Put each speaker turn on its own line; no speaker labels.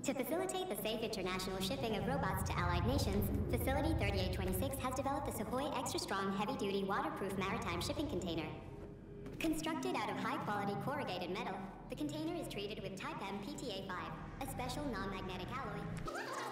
To facilitate the safe international shipping of robots to allied nations, Facility 3826 has developed the Sukhoi Extra Strong Heavy-Duty Waterproof Maritime Shipping Container. Constructed out of high-quality corrugated metal, the container is treated with Type M PTA5, a special non-magnetic alloy.